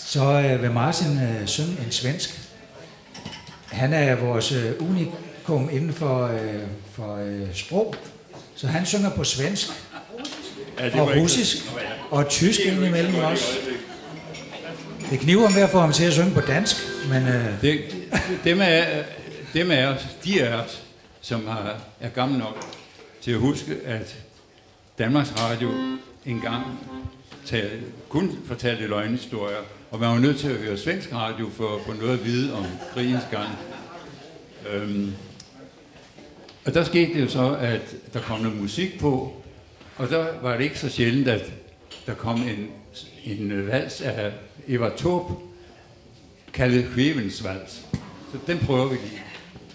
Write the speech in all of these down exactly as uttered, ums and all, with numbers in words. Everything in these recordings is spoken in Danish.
så øh, vil Martin øh, synge en svensk. Han er vores øh, unikum inden for, øh, for øh, sprog, så han synger på svensk ja, og russisk og tysk indimellem også. Det kniver med at få ham til at synge på dansk, men... Øh... Det, dem, er, dem af os, de af os, som har, er gamle nok til at huske, at Danmarks Radio engang talte, kun fortalte løgnhistorier, og man var nødt til at høre svensk radio for at få noget at vide om krigens gang. Øhm, og der skete det jo så, at der kom noget musik på, og der var det ikke så sjældent, at der kom en, en vals af Eva Taube, kaldet Skivens vals. Så den prøver vi lige.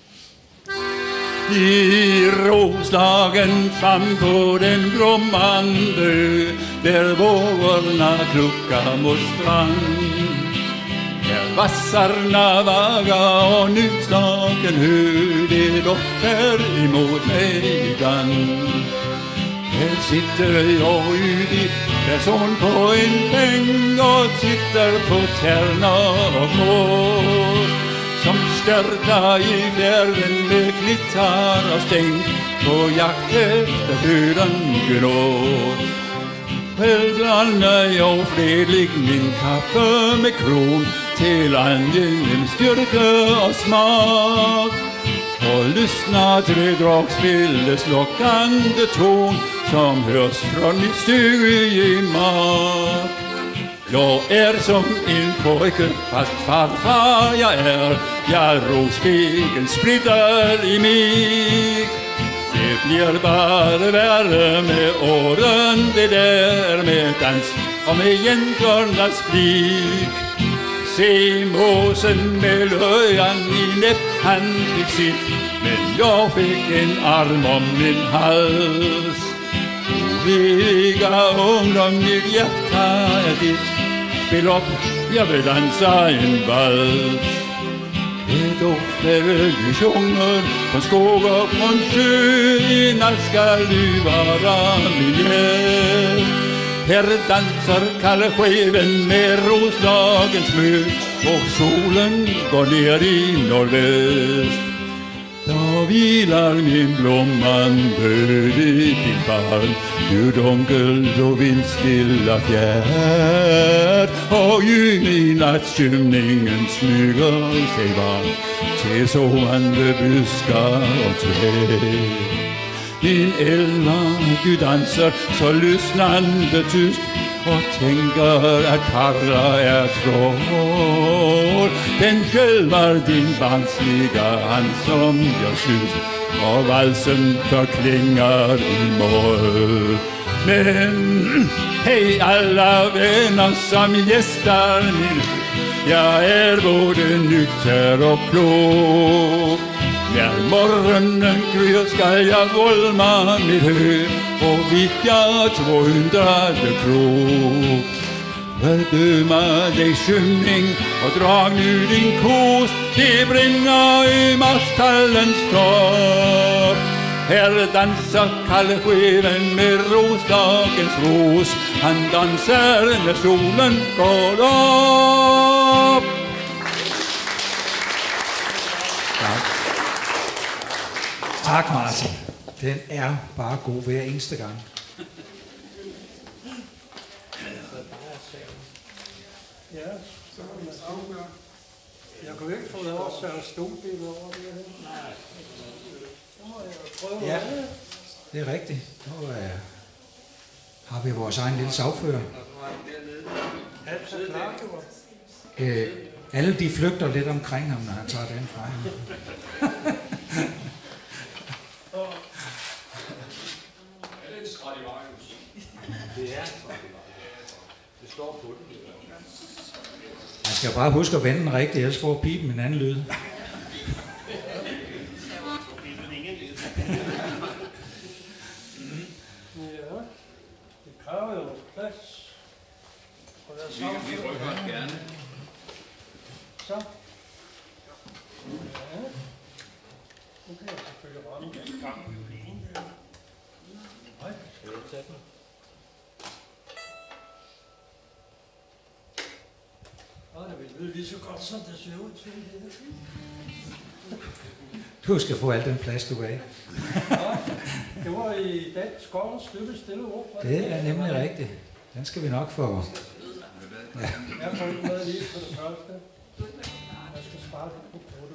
I Roslagen frem på den blommande, der vågorna kluckar mot strand. Där vassarna vaga och nyslagen hö, det doftar emot mig ibland. Här sitter jag ute, där son på en bänk och sitter på tärna och mås. Som störta i fjärden med glitter och stänk på jakt efter döden gråt. Väl blandar jag fredlig min kaffe med kron till angenäm styrka och smak. Och lyssna till det dragspelets lockande ton som hörs från mitt stugegemak. Jag är som en pojke fast farfar jag är. Jag rosspegeln spritter i mig. Det blir bara värre med åren, det där med dans och med jäntornas blick. Se måsen med löjan i näpp, han fick sitt, men jag fick en arm om min hals. Oviga ungdom, mitt hjärta är ditt. Spel upp, jag vill dansa en vals. Det doftar i sjunger från skog och från sjö. I natt ska du vara min hjälp. Här dansar Kalle Skeven med Roslagens mö. Och solen går ner i nordväst. Då vilar min blommande vid din barn. Ju dunkel och vindstilla fjärd. Och juni nattskymningen smyger sig varm till sovande buskar och träd. Din elva, du dansar så lyssnande tyst och tänker att Karla är troll. Den skälvar din barnsliga hand som gör sus och valsen förklingar i moll. Men hej alla vänner som gästar min, jag är både nykter och klok. När morgonen gryr ska jag volma mitt hö och vicka tvåhundrade krok. Fördöma dig skymning och drag nu din kos, det bringar i marstallens topp. Här dansar Kalle Skeven med Roslagens ros, han dansar när solen går upp. Tak, Martin. Den er bare god hver eneste gang. Ja, så kan man afgøre. Jeg kunne ikke få lov at sørge stumbilleder over det her. Nej. Så må jeg prøve Ja, det. det er rigtigt. Nu uh, har vi vores egen lille sagfører. Alt så klargjort. Uh, alle de flygter lidt omkring ham, når han tager den fra ham. Det er det står på den. Man skal bare huske at vende den rigtigt, ellers får pipen en anden lyd. Ja, det kræver jo plads. Vi, vi rykker gerne. Så. Ja. Nu kan jeg selvfølgelig ramme den gang med violinen. Nej, skal jeg tage den? ved lige så godt, som det ser ud til det. Du skal få al den plads, du er. Ja, det var i den skovens stykke stille ord. Det er nemlig rigtigt. Den skal vi nok få. Ja. Jeg får ikke med lige på det første. Jeg skal spare lidt på kortet.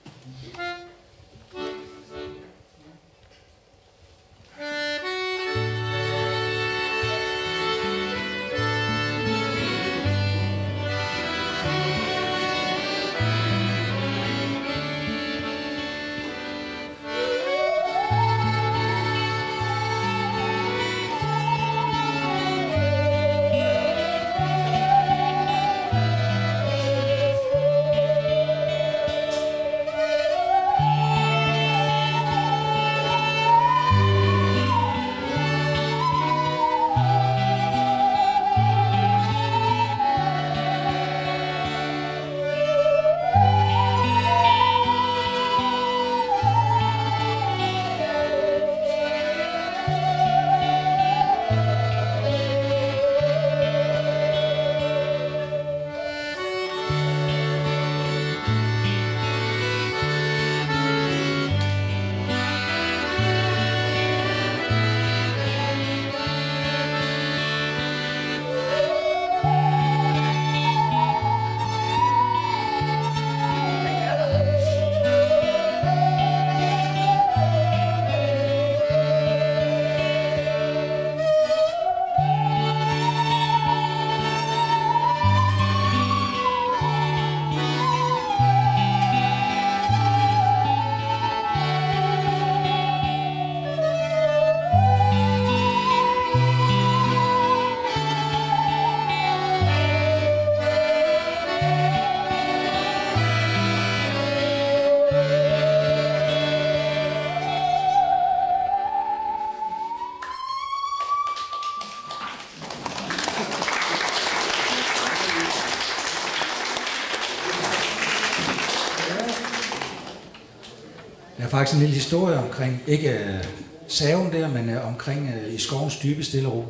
Der er faktisk en lille historie omkring, ikke uh, saven der, men uh, omkring uh, i skovens dybe stille ro.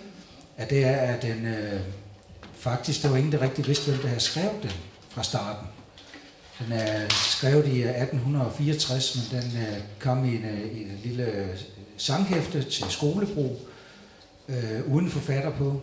At det er, at den uh, faktisk, der var ingen, der rigtig vidste, hvem der havde skrevet den fra starten. Den er skrevet i atten fireogtres, men den uh, kom i, en, uh, i et lille uh, sanghæfte til skolebrug, uh, uden forfatter på.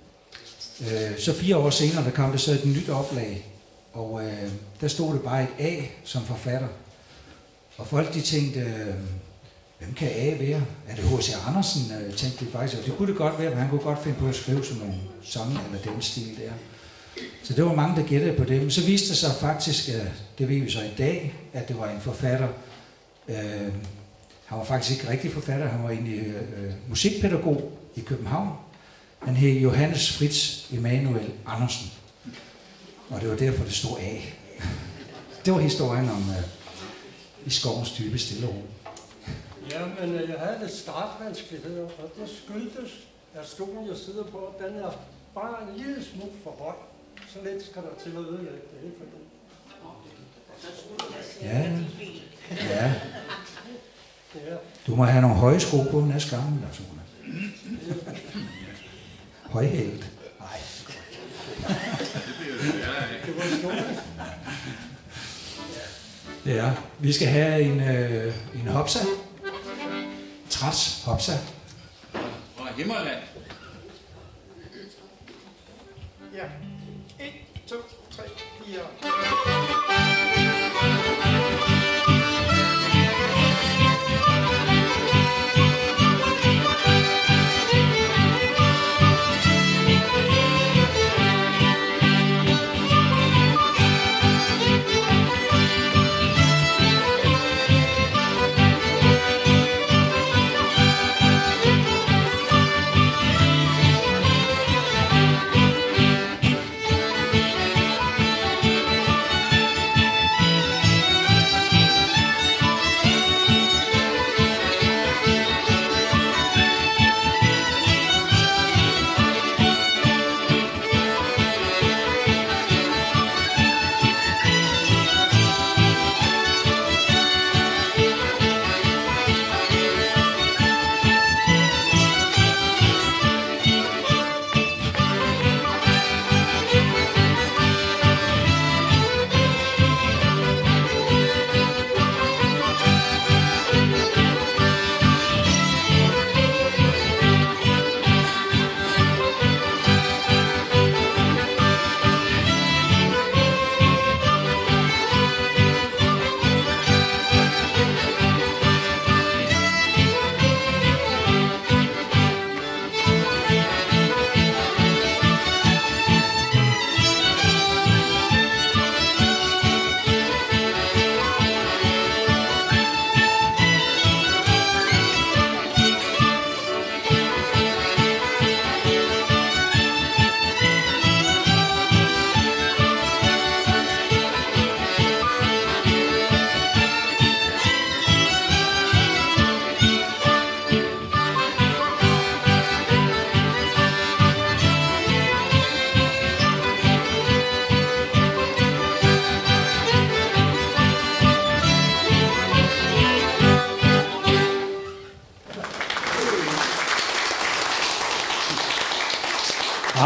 Uh, så fire år senere, der kom der så et nyt oplag, og uh, der stod det bare et A som forfatter. Og folk de tænkte, øh, hvem kan A være? Er det H C Andersen, øh, tænkte de faktisk. Og det kunne det godt være, men han kunne godt finde på at skrive sådan nogle sange eller den stil der. Så det var mange, der gættede på det. Men så viste det sig faktisk, øh, det ved vi så i dag, at det var en forfatter. Øh, han var faktisk ikke rigtig forfatter, han var egentlig øh, musikpædagog i København. Han hed Johannes Fritz Emanuel Andersen. Og det var derfor, det stod A. Det var historien om... Øh, i skovens dybe stille ro. Ja, men jeg havde lidt startvanskeligheder, og det skyldtes, at stolen, jeg sidder på, den er bare en lille smule for høj. Så lidt skal der til at ødelægge det hele for det. Ja. Ja. Du må have nogle høje sko på næste gang, Lars Ole. Højhælet. Nej. Det var stolen. Ja, vi skal have en, øh, en hopsa. Træs hopsa. Fra Himmerland. Ja. et, to, tre, fire.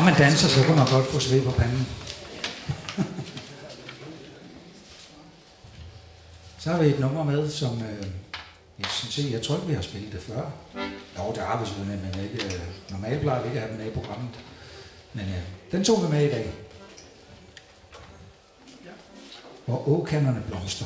man danser, så kunne man godt få sved på panden. Så har vi et nummer med, som øh, jeg synes ikke, jeg tror ikke, vi har spillet det før. Jo, det har vi selvfølgelig, men ikke, øh, normalt plejer vi ikke at have den med i programmet. Men øh, den tog vi med i dag. Hvor åkanderne blomster.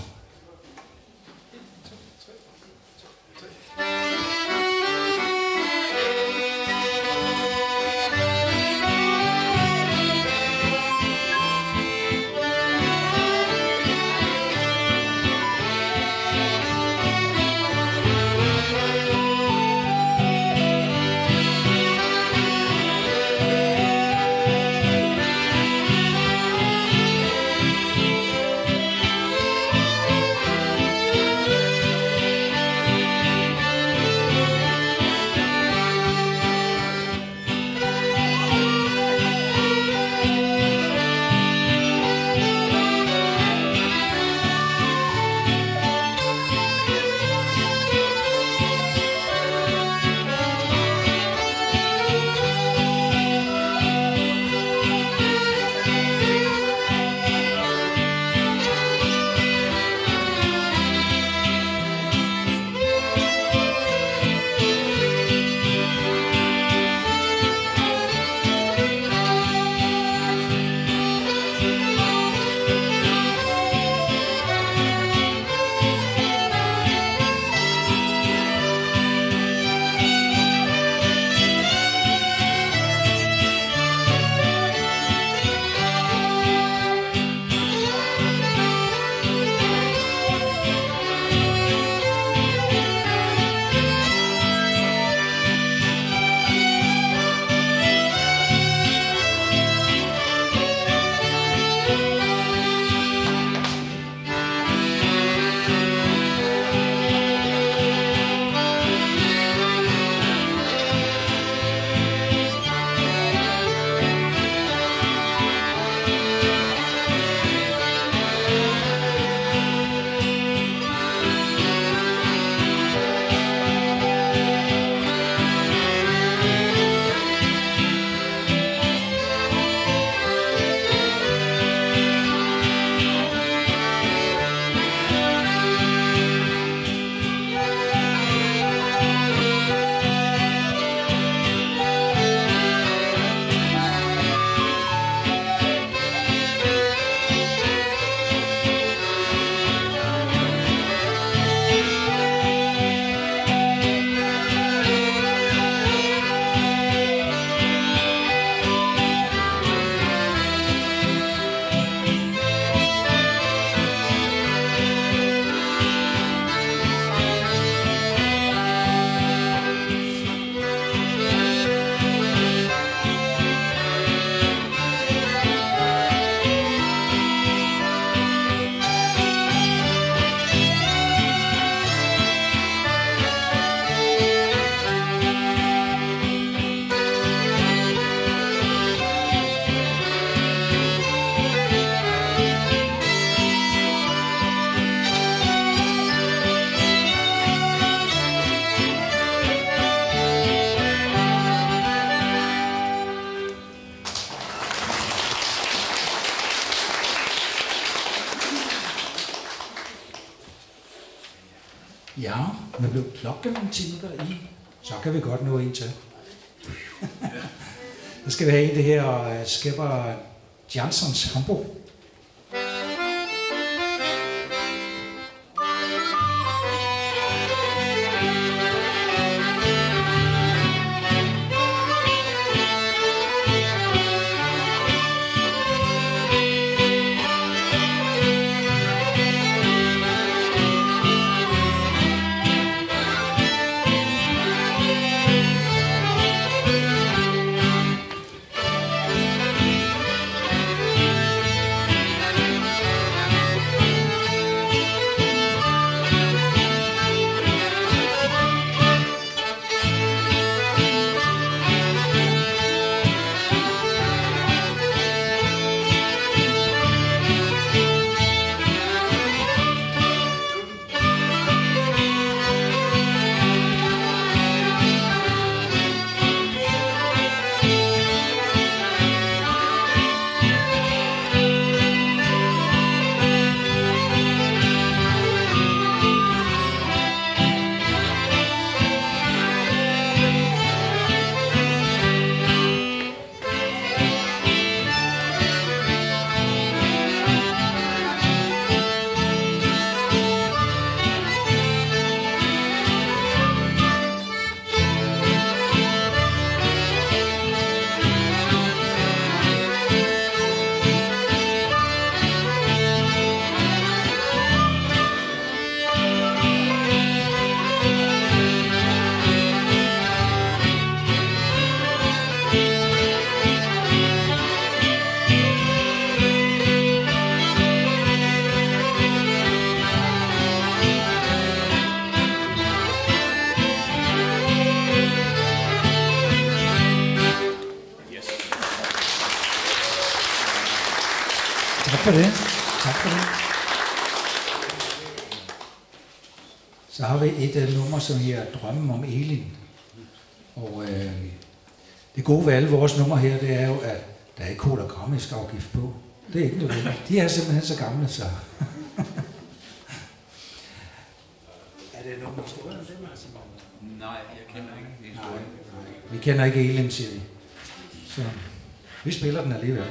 Ja, nu blev klokken timer i. Så kan vi godt nå en til. Så skal vi have det her Skipper Janssons Hambo. Tak for det. Tak for det. Så har vi et uh, nummer, som her Drømmen om Elin. Og øh, det gode ved alle vores numre her, det er jo, at der er ikke kodagrammisk afgift på. Det er ikke nødvendigt. De er simpelthen så gamle, så... Er det nogen historie om det, Martin? Nej, jeg kender ikke historien. Vi kender ikke Elin, siger vi. Så vi spiller den alligevel.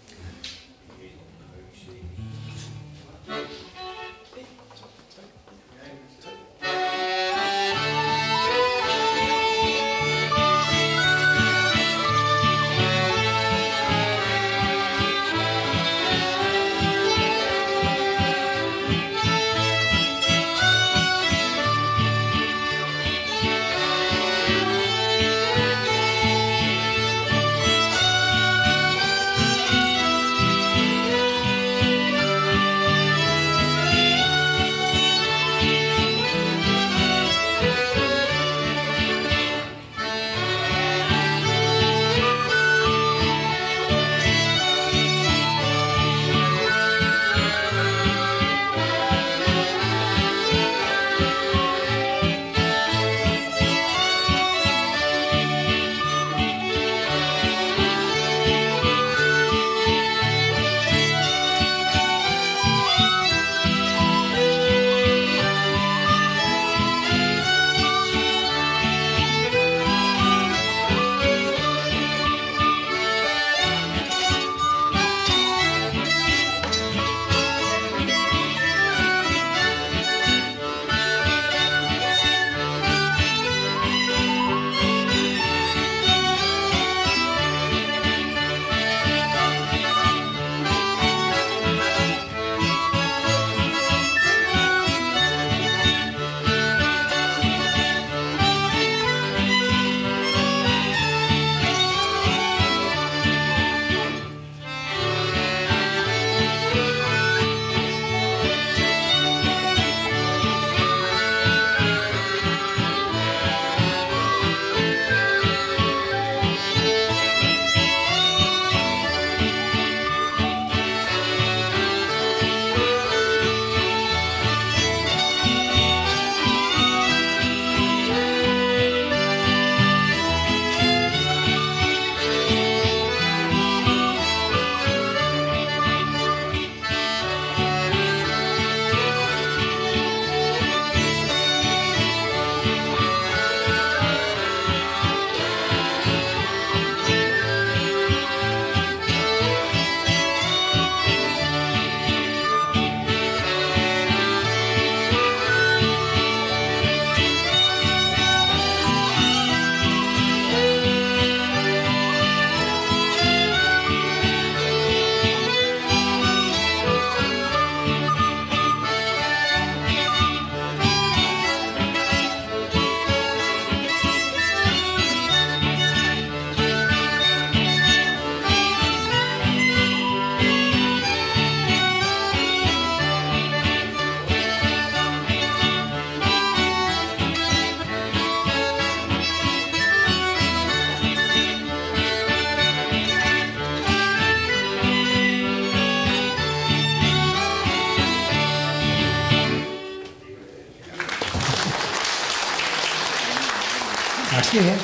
Tak skal I have.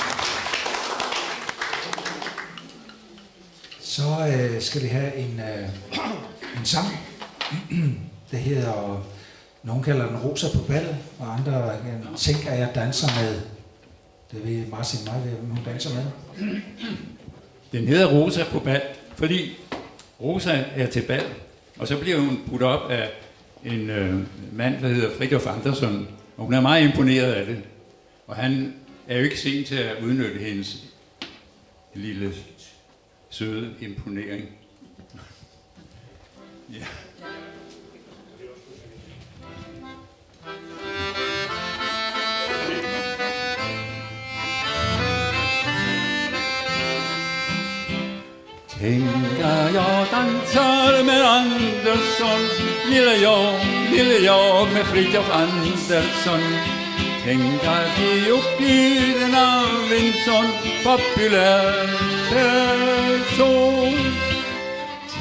Så øh, skal vi have en, øh, en sang, der hedder, nogen kalder den Rosa på bal, og andre øh, tænker, at jeg danser med. Det ved Martin mig, hvem hun danser med. Den hedder Rosa på bal, fordi Rosa er til bal, og så bliver hun puttet op af en øh, mand, der hedder Fridtjof Andersen, og hun er meget imponeret af det. Og han er jo ikke sen til at udnytte hendes lille, søde imponering. Ja. Tænker jeg danser med Andersson, lille jeg, lille jeg med Fridtjof Andersson. Tænker de upp i den av en sån populär person. Tænker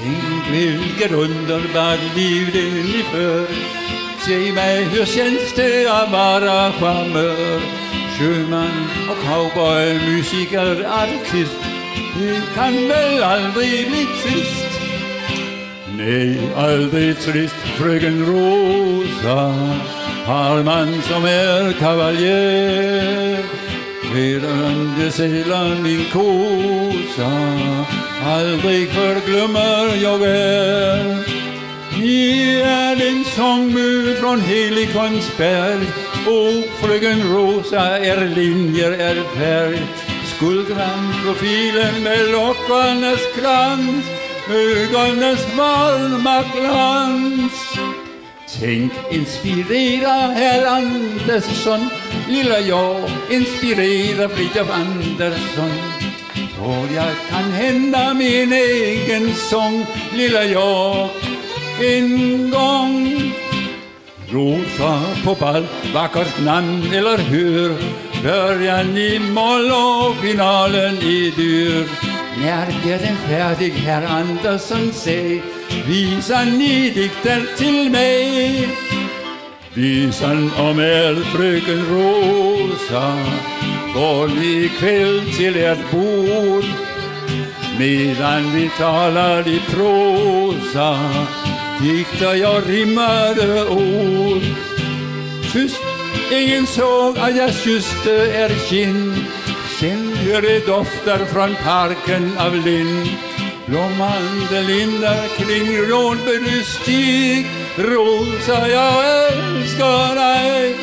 Tænk, hvilket underbart liv det lige før. Se mig, hør tjeneste og varer charmør. Sømand og cowboy, musiker, artist. Det kan vel aldrig blive trist. Nej, aldrig trist, frøken Rosa. Har man som er kavalier. Vedrørende sælger min kosa. Aldrig forglømmer jeg vel. I er den sångmø från Helikonsberg. O, frøken Rosa, er linjer er färg. Skuldran, profilen med lockernes krans. Ögones varma glans. Tänk, inspirera herr Andersson. Lilla jag, inspirera Fritiof Andersson. Och jag kan hända min egen sång. Lilla jag, en gång. Rosa på ball, vackert namn eller hur. Början i moll och finalen i dur. När blir den färdig, herr Andersson, säg. Visa ni dikter till mig. Visan om er fröken Rosa. Går ikväll till ert bord. Medan vi talar i prosa. Diktar jag rimmade ord. Tyst, ingen såg att jag kysste er kind. Sen hör det doftar från parken av lind. Blommande lindar kring rådbörsstig. Rosa, jag älskar dig.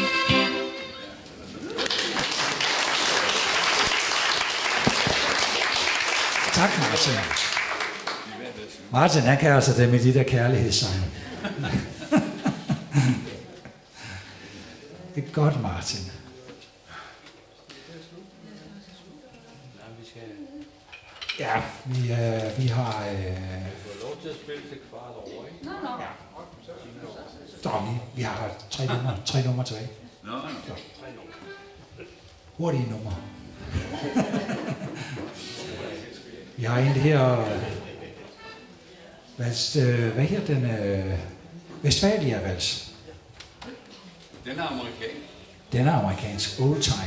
Tak, Martin. Martin, han kan altså det med de der kærlighedssange. Det er godt, Martin. Ja, vi, øh, vi har... Øh... Du har lov til at spille til kvart over, ikke? Nå, nå. Ja. Så, vi, vi har tre numre, tre numre tilbage. Nå, nå. Hurtige numre. Vi har en her... Hvad, øh, hvad her den... Øh, Westfalia-vals. Den er amerikansk. Den er amerikansk. Old time.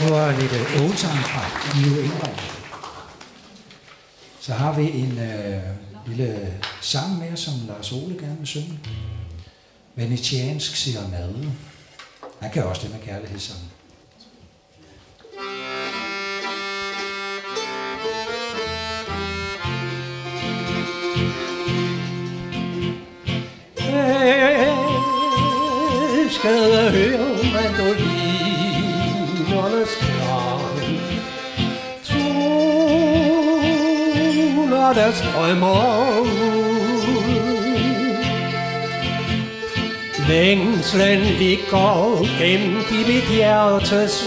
Det var lidt old time fra New England. Så har vi en øh, lille sang mere, som Lars Ole gerne vil synge. Venetiansk serenade. Han kan også det med kærlighedssangen. Elskede høre mandolinernes klang, toner der strømmer ud. Længslen ligger gemt i mit hjertes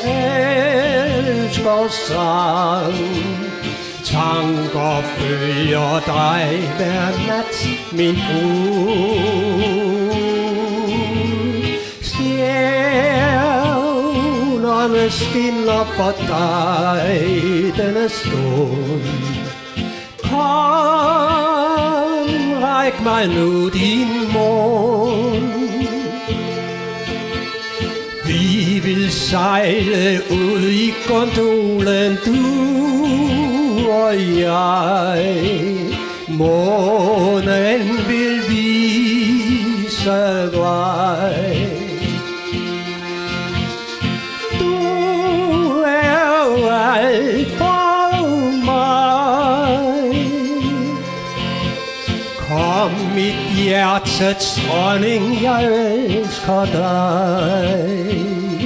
elskersang. Tanker følger dig hver nat, min brud. Stjernerne skinner for dig denne stund. Kom, ræk mig nu din mund. Vi vil sejle ud i gondolen, du og jeg. Månen vil vise vej. Du er alt for mig. Kom, mit hjertets dronning, jeg elsker dig.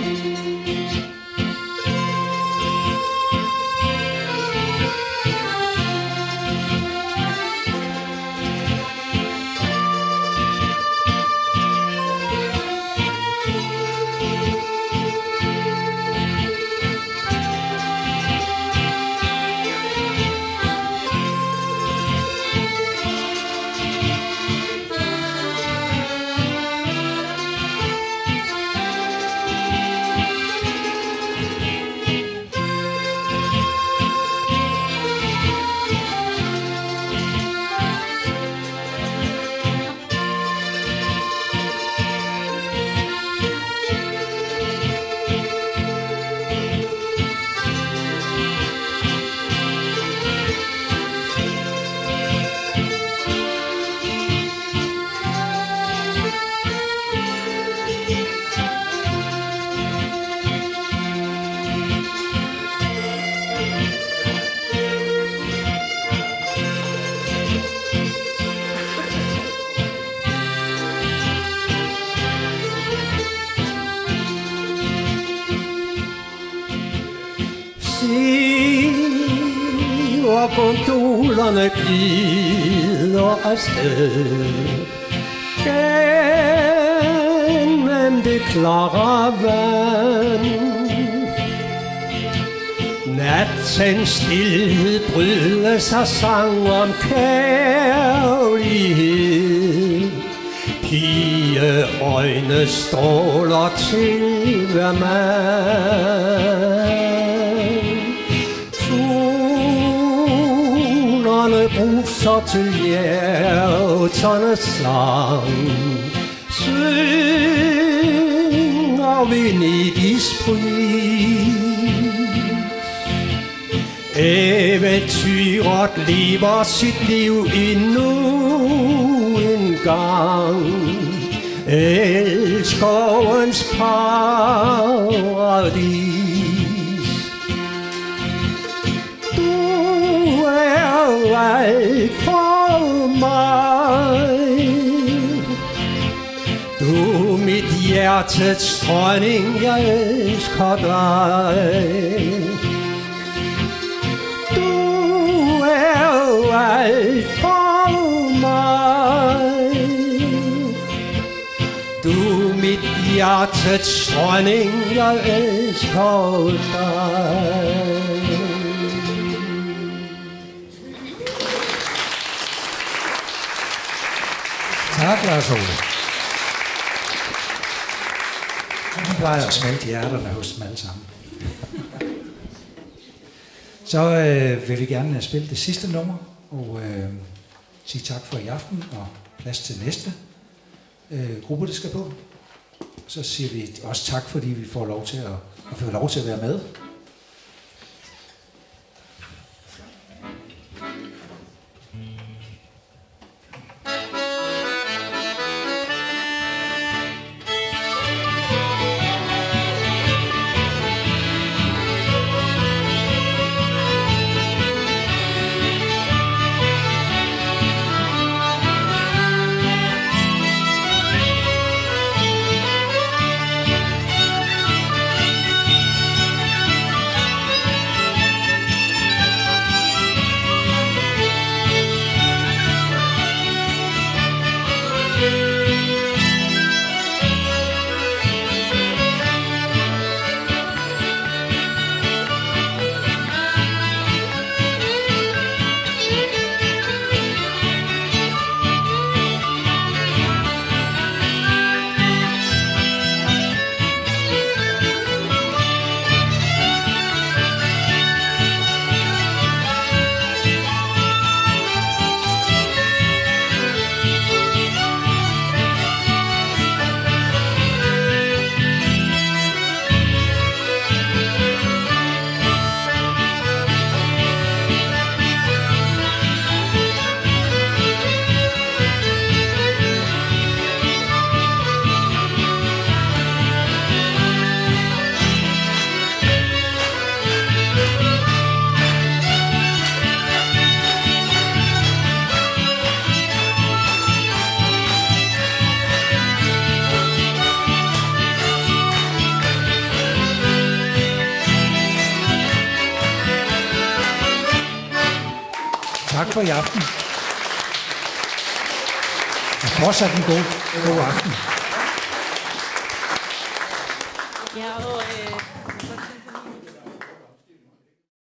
Gondolerne glider afsted gennem det klare vand. Nattens stillhed brydes af sang om kærlighed. Pigeøjne stråler til hver mand. Bruser til hjerternes sang. Synger Venedigs pris. Eventyret lever sit liv endnu en gang. Elskovens paradis. Alt for mig. Du mit hjertets dronning, jeg elsker dig. Du er alt for mig. Du mit hjertets dronning, jeg elsker dig. Tak, Lars Ole. Han plejer at smelte hjerterne hos dem alle sammen. Så øh, vil vi gerne spille det sidste nummer, og øh, sige tak for i aften, og plads til næste øh, gruppe, der skal på. Så siger vi også tak, fordi vi får lov til at, at få lov til at være med. tak for i aften. Og fortsat en god, god aften. Ja, og øh,